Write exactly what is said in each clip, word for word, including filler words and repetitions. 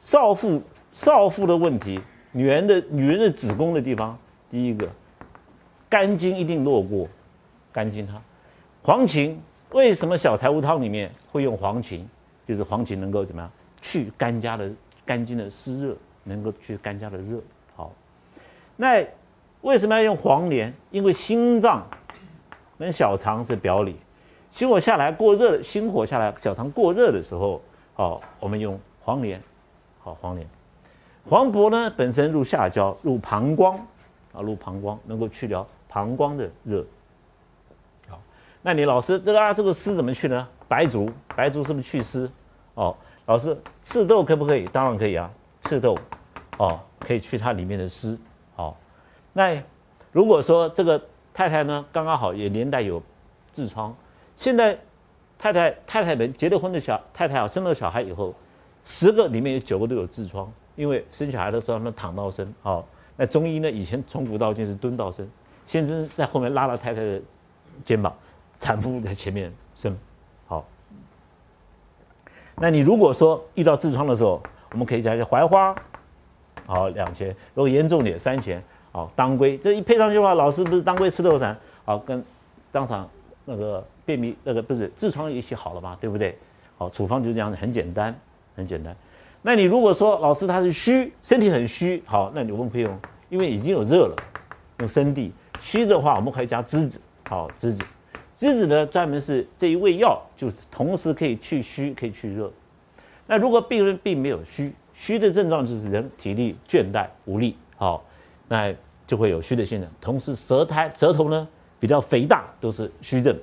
少腹少腹的问题，女人的女人的子宫的地方，第一个肝经一定弱过，肝经它黄芩为什么小柴胡汤里面会用黄芩？就是黄芩能够怎么样去肝家的肝经的湿热，能够去肝家的热。好，那为什么要用黄连？因为心脏跟小肠是表里，心火下来过热，心火下来小肠过热的时候，好，我们用黄连。好，黄连。黄柏呢本身入下焦，入膀胱啊，入膀胱能够去掉膀胱的热。好，那你老师这个啊这个湿怎么去呢？白术，白术是不是祛湿？哦，老师赤豆可不可以？当然可以啊，赤豆哦可以去它里面的湿。好、哦，那如果说这个太太呢刚刚好也连带有痔疮，现在太太太太们结了婚的小太太啊生了小孩以后，十个里面有九个都有痔疮，因为生小孩的时候他们躺到生。好、哦，那中医呢以前从古到今是蹲到生，先生在后面拉了太太的肩膀，产妇在前面生。好，那你如果说遇到痔疮的时候，我们可以加一些槐花，好两钱，如果严重点三钱，好当归，这一配上去的话，老师不是当归吃豆散，好跟当场那个便秘那个不是痔疮一起好了嘛，对不对？好，处方就这样子，很简单，很简单。那你如果说老师他是虚，身体很虚，好，那你我们可以用，因为已经有热了，用生地。虚的话，我们可以加栀子，好栀子。栀子呢，专门是这一味药，就是同时可以去虚，可以去热。那如果病人并没有虚，虚的症状就是人体力倦怠无力，好，那就会有虚的现象。同时舌苔舌头呢比较肥大，都是虚症。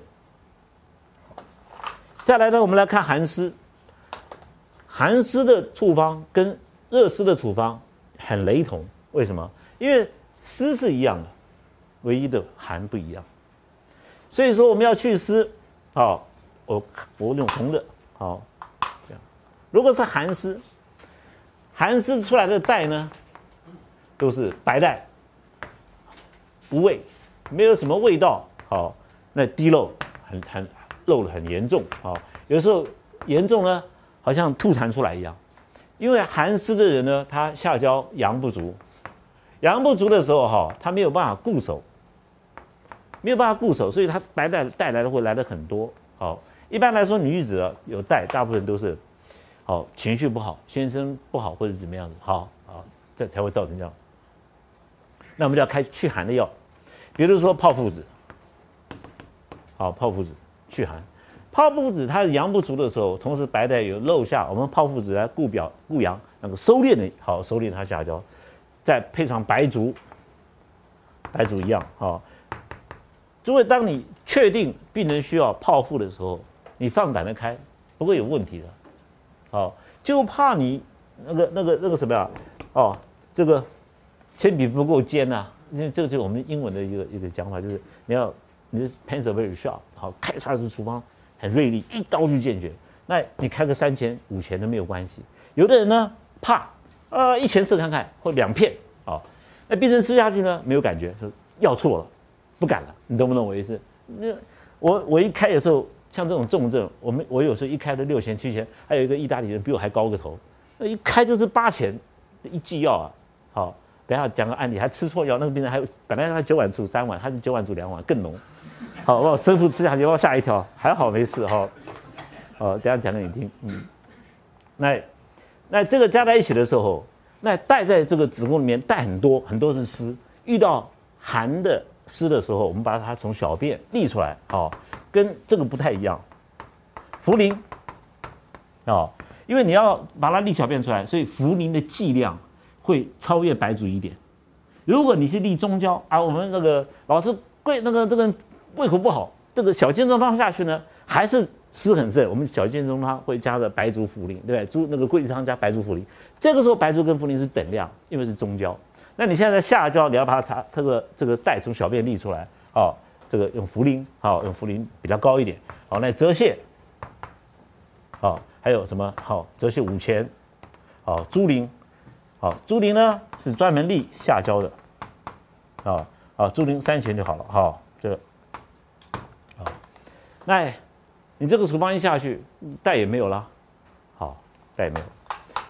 再来呢，我们来看寒湿。寒湿的处方跟热湿的处方很雷同，为什么？因为湿是一样的，唯一的寒不一样。所以说我们要祛湿，好，我我用红的，好，这样。如果是寒湿，寒湿出来的带呢，都是白带，无味，没有什么味道，好，那滴漏很很漏的很严重，好，有时候严重呢，好像吐痰出来一样。因为寒湿的人呢，他下焦阳不足，阳不足的时候哈，他没有办法固守。没有办法固守，所以它白带带来的会来的很多。好，一般来说，女子啊有带，大部分都是好情绪不好，先生不好或者怎么样子，好好，这才会造成这样。那我们就要开祛寒的药，比如说炮附子，好炮附子祛寒。炮附子它阳不足的时候，同时白带有漏下，我们炮附子来固表固阳，那个收敛的好收敛它下焦，再配上白术，白术一样好。诸位，当你确定病人需要炮附的时候，你放胆的开，不会有问题的。好，就怕你那个那个那个什么呀？哦，这个铅笔不够尖呐、啊。因为这个就是我们英文的一个一个讲法，就是你要你的 pencil very sharp， 好，开叉子处方很锐利，一刀就见血。那你开个三钱五钱都没有关系。有的人呢怕，呃，一钱试看看，或两片，哦，那病人吃下去呢没有感觉，说药错了。不敢了，你懂不懂我意思？那我我一开的时候，像这种重症，我们我有时候一开都六钱七钱，还有一个意大利人比我还高个头，那一开就是八钱一剂药啊。好，等一下讲个案例，还吃错药，那个病人还本来他九碗煮三碗，他是九碗煮两碗，更浓。好，把我生父吃下去，把我吓一跳，还好没事哈。好，等一下讲给你听。嗯，那那这个加在一起的时候，那带在这个子宫里面带很多很多是湿，遇到寒的。湿的时候，我们把它从小便沥出来，哦，跟这个不太一样。茯苓，哦，因为你要把它沥小便出来，所以茯苓的剂量会超越白术一点。如果你是沥中焦啊，我们那个老是贵那个这个胃口不好，这个小建中汤下去呢，还是湿很盛。我们小建中汤会加的白术茯苓，对不对？猪那个桂枝汤加白术茯苓，这个时候白术跟茯苓是等量，因为是中焦。那你现在下焦，你要把它查这个这个带从小便沥出来，哦，这个用茯苓，好，用茯苓比较高一点，好，那泽泻，好，还有什么？好，泽泻五钱，好，猪苓，好，猪苓呢是专门沥下焦的，啊啊，猪苓三钱就好了，好，这个，好，那你这个处方一下去，带也没有了，好，带也没有。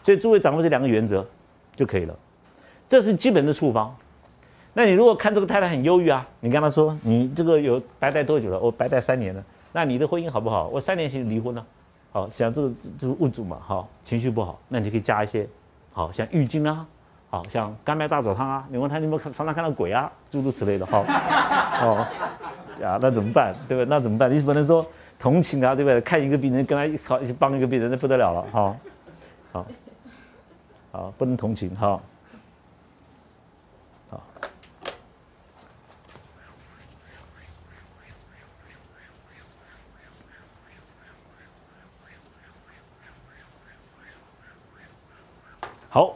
所以诸位掌握这两个原则就可以了，这是基本的处方。那你如果看这个太太很忧郁啊，你跟她说你这个有白带多久了？我白带三年了。那你的婚姻好不好？我三年前离婚了。好，像这个就是物主嘛，好，情绪不好，那你就可以加一些，好像郁金啊，好像甘麦大枣汤啊。你问他你有没有常常看到鬼啊，诸如此类的，好，哦，啊，那怎么办？对不对？那怎么办？你不能说同情啊，对不对？看一个病人跟他一好一起帮一个病人，那不得了了，好，好，好，不能同情，好。好，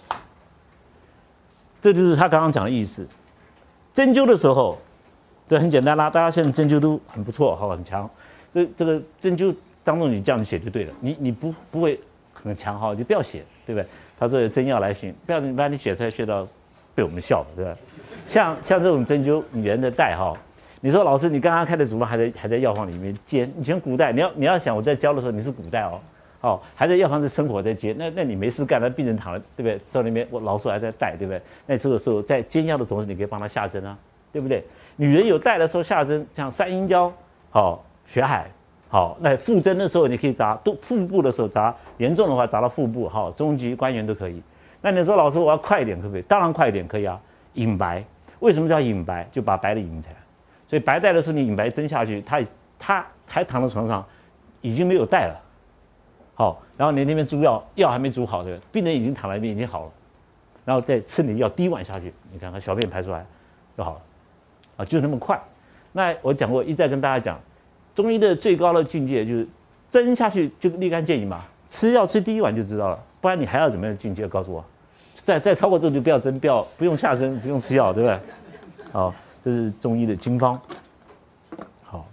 这就是他刚刚讲的意思。针灸的时候，这很简单啦，大家现在针灸都很不错，哈，很强。这这个针灸当中你这样写就对了，你你不不会很强哈，就不要写，对不对？他说针药来行，不要你把你写出来写到被我们笑了，对吧？像像这种针灸女人的带哈，你说老师你刚刚开的处方还在还在药房里面煎，以前古代你要你要想我在教的时候你是古代哦。哦，还在药房是生活在接，那那你没事干，那病人躺了，对不对？在那边我老鼠还在带，对不对？那这个时候在煎药的同时，你可以帮他下针啊，对不对？女人有带的时候下针，像三阴交，好、哦、血海，好、哦，那腹针的时候你可以扎，肚腹部的时候扎，严重的话扎到腹部，好、哦，中极关元都可以。那你说老师我要快一点可不可以？当然快一点可以啊。引白，为什么叫引白？就把白的引起来。所以白带的时候你引白针下去，他他还躺在床上，已经没有带了。好，然后你那边煮药，药还没煮好的，病人已经躺在那边已经好了，然后再吃你的药滴碗下去，你看看小便排出来就好了，啊，就那么快。那我讲过，一再跟大家讲，中医的最高的境界就是针下去就立竿见影嘛，吃药吃第一碗就知道了，不然你还要怎么样的境界？告诉我，再再超过这个就不要针，不要不用下针，不用吃药，对不对？好，这是中医的经方。好，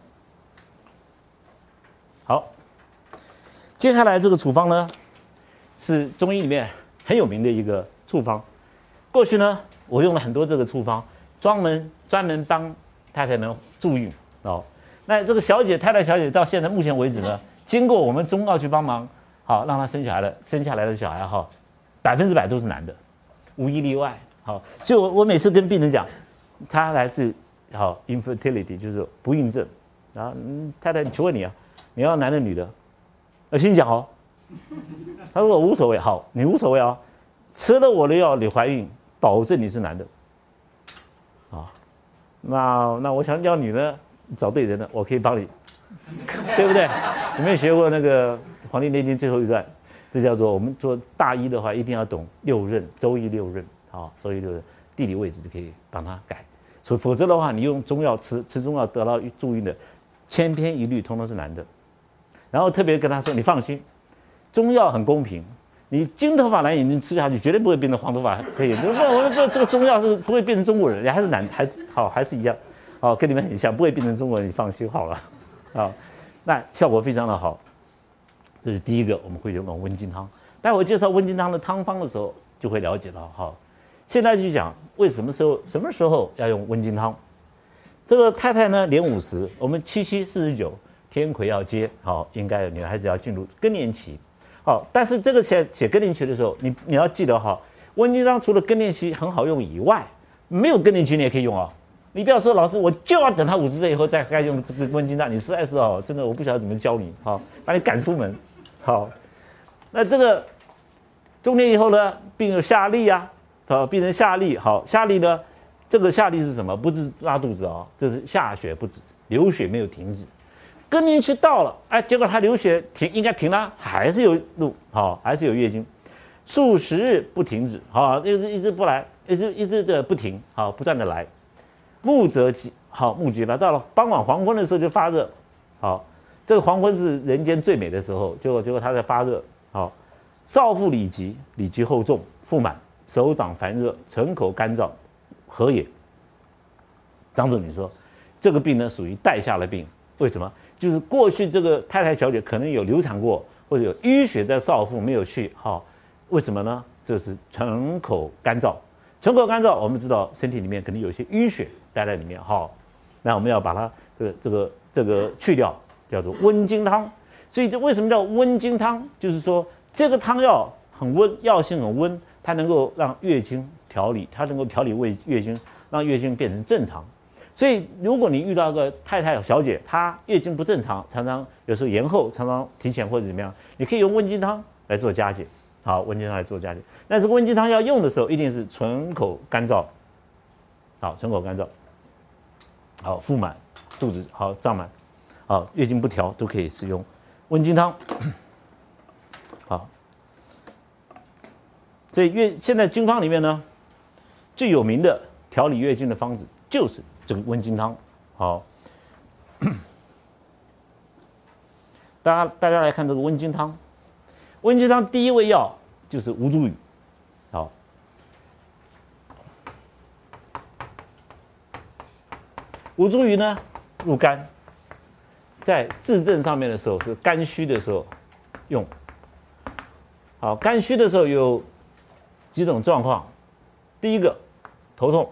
好。接下来这个处方呢，是中医里面很有名的一个处方。过去呢，我用了很多这个处方，专门专门帮太太们助孕哦。那这个小姐太太小姐到现在目前为止呢，经过我们中药去帮忙，好让她生小孩了，生下来的小孩哈，百分之百都是男的，无一例外。好，所以我我每次跟病人讲，他来自好 infertility 就是不孕症，然后嗯太太，求问你啊，你要男的女的？我先讲哦，他说我无所谓，好，你无所谓啊，吃了我的药你怀孕，保证你是男的，啊，那那我想要女的，找对人了，我可以帮你，对不对？有没有学过那个《黄帝内经》最后一段？这叫做我们做大医的话，一定要懂六壬，周易六壬，好，周易六壬，地理位置就可以帮他改，所以否则的话，你用中药吃吃中药得到助孕的，千篇一律，通通是男的。然后特别跟他说，你放心，中药很公平，你金头发蓝眼睛吃下去，绝对不会变成黄头发黑眼睛。不，我不，这个中药是不会变成中国人，还是男，还好，还是一样，好，跟你们很像，不会变成中国人，你放心好了，好，那效果非常的好。这是第一个，我们会用温经汤。待会介绍温经汤的汤方的时候，就会了解到，好，现在就讲为什么时候什么时候要用温经汤。这个太太呢，年五十，我们七七四十九。天癸要接，好，应该女孩子要进入更年期，好，但是这个写写更年期的时候，你你要记得哈，温经汤除了更年期很好用以外，没有更年期你也可以用啊。你不要说老师，我就要等他五十岁以后再该用这个温经汤，你实在是哦，真的我不晓得怎么教你，好，把你赶出门，好，那这个中年以后呢，病人下痢啊，好，病人下痢，好，下痢呢，这个下痢是什么？不是拉肚子啊、哦，这是下血不止，流血没有停止。更年期到了，哎，结果他流血停，应该停了，还是有路，好，还是有月经，数十日不停止，好，一直一直不来，一直一直的不停，好，不断的来，目则急，好，目急吧，到了傍晚黄昏的时候就发热，好，这个黄昏是人间最美的时候，结果结果他在发热，好，少腹里急，里急后重，腹满，手掌烦热，唇口干燥，何也？张总，你说这个病呢属于带下的病，为什么？就是过去这个太太小姐可能有流产过，或者有淤血在少腹没有去，好，为什么呢？这是唇口干燥，唇口干燥，我们知道身体里面肯定有一些淤血待在里面，好，那我们要把它这个这个这个去掉，叫做温经汤。所以这为什么叫温经汤？就是说这个汤药很温，药性很温，它能够让月经调理，它能够调理胃月经，让月经变成正常。所以，如果你遇到个太太小姐，她月经不正常，常常有时候延后，常常提前或者怎么样，你可以用温经汤来做加减。好，温经汤来做加减。但是温经汤要用的时候，一定是唇口干燥。好，唇口干燥。好，腹满，肚子好胀满，好，月经不调都可以使用温经汤。好，所以月现在经方里面呢，最有名的调理月经的方子就是这个温经汤。好，大家大家来看这个温经汤。温经汤第一味药就是吴茱萸。好，吴茱萸呢入肝，在治症上面的时候是肝虚的时候用。好，肝虚的时候有几种状况，第一个头痛、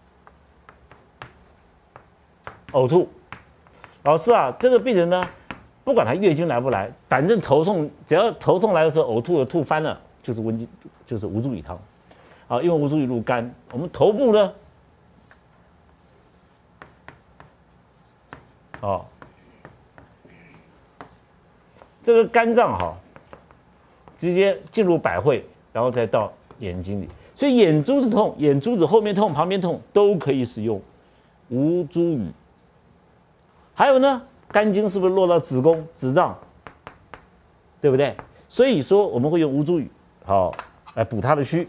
呕吐。老师啊，这个病人呢，不管他月经来不来，反正头痛，只要头痛来的时候呕吐的吐翻了，就是温经，就是吴茱萸汤。好，因为吴茱萸入肝，我们头部呢，哦，这个肝脏哈，直接进入百会，然后再到眼睛里，所以眼珠子痛、眼珠子后面痛、旁边痛都可以使用吴茱萸。还有呢，肝经是不是落到子宫、子脏，对不对？所以说我们会用吴茱萸，好来补它的虚。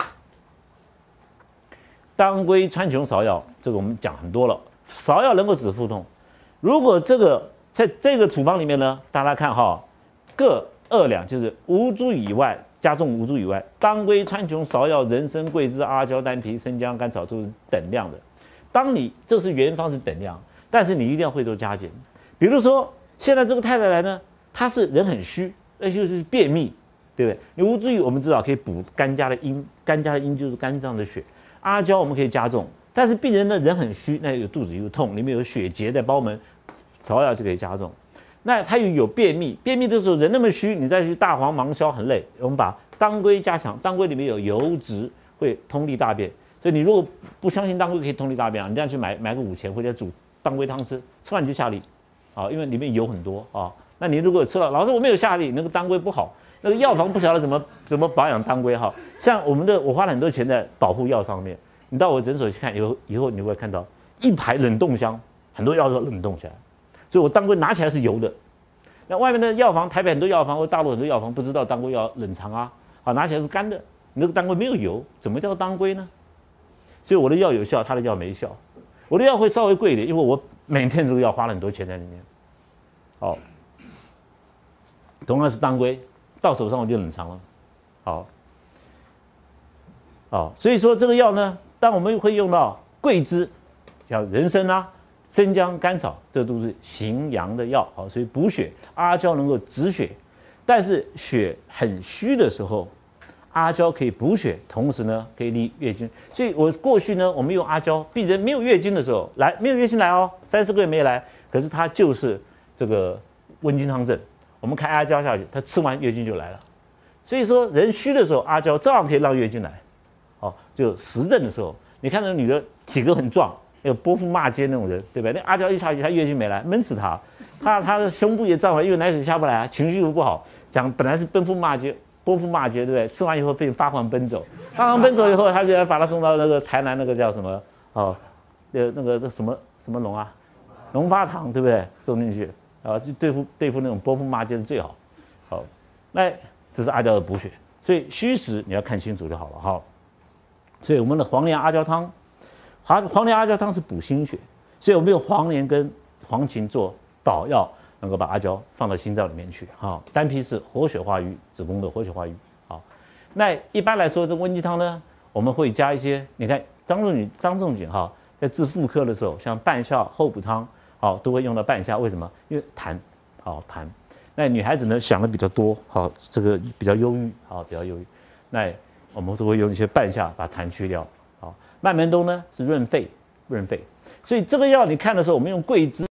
当归、川穹、芍药，这个我们讲很多了。芍药能够止腹痛，如果这个在这个处方里面呢，大家看哈，各二两，就是吴茱萸以外，加重吴茱萸以外，当归、川穹、芍药、人参、桂枝、阿胶、丹皮、生姜、甘草都是等量的。当你这是原方是等量，但是你一定要会做加减。比如说，现在这个太太来呢，她是人很虚，而且就是便秘，对不对？你吴茱萸我们知道可以补肝家的阴，肝家的阴就是肝脏的血。阿胶我们可以加重，但是病人呢人很虚，那有肚子又痛，里面有血结在包门，芍药就可以加重。那他又有便秘，便秘的时候人那么虚，你再去大黄芒硝很累。我们把当归加强，当归里面有油脂，会通利大便。所以你如果不相信当归可以通利大便，你这样去买买个五钱回家煮当归汤吃，吃完你就下痢，啊，因为里面油很多啊。那你如果吃了，老师我没有下痢，那个当归不好。那个药房不晓得怎么怎么保养当归哈，像我们的我花了很多钱在保护药上面。你到我诊所去看，以后以后你会看到一排冷冻箱，很多药都冷冻起来，所以我当归拿起来是油的。那外面的药房，台北很多药房或大陆很多药房不知道当归要冷藏啊，啊拿起来是干的，你那个当归没有油，怎么叫当归呢？所以我的药有效，他的药没效。我的药会稍微贵一点，因为我每天这个药花了很多钱在里面。好，同样是当归。到手上我就冷藏了，好，好，所以说这个药呢，当我们会用到桂枝，像人参啊、生姜、甘草，这都是行阳的药，好，所以补血。阿胶能够止血，但是血很虚的时候，阿胶可以补血，同时呢可以利月经。所以我过去呢，我们用阿胶，病人没有月经的时候来，没有月经来哦，三四个月没来，可是他就是这个温经汤症。我们开阿胶下去，他吃完月经就来了。所以说，人虚的时候，阿胶照样可以让月经来。哦，就实症的时候，你看那女的体格很壮，有波腹骂街那种人，对不对？那阿胶一下去，她月经没来，闷死她。她她的胸部也胀完，因为奶水下不来，情绪又不好，讲本来是奔赴骂街，波腹骂街，对不对？吃完以后被发狂奔走，发狂奔走以后，他就要把她送到那个台南那个叫什么哦，呃那个那什么什么龙啊，龙发堂，对不对？送进去。啊，就对付对付那种波腹骂街是最好。好，那这是阿胶的补血，所以虚实你要看清楚就好了哈。所以我们的黄连阿胶汤，黄黄连阿胶汤是补心血，所以我们用黄连跟黄芩做导药，能够把阿胶放到心脏里面去。哈，丹皮是活血化瘀，子宫的活血化瘀。好，那一般来说这温经汤呢，我们会加一些，你看张仲景张仲景哈，在治妇科的时候，像半夏厚补汤。好，都会用到半夏，为什么？因为痰，好痰。那女孩子呢想的比较多，好，这个比较忧郁，好，比较忧郁。那我们都会用一些半夏把痰去掉。好，麦门冬呢是润肺，润肺。所以这个药你看的时候，我们用桂枝。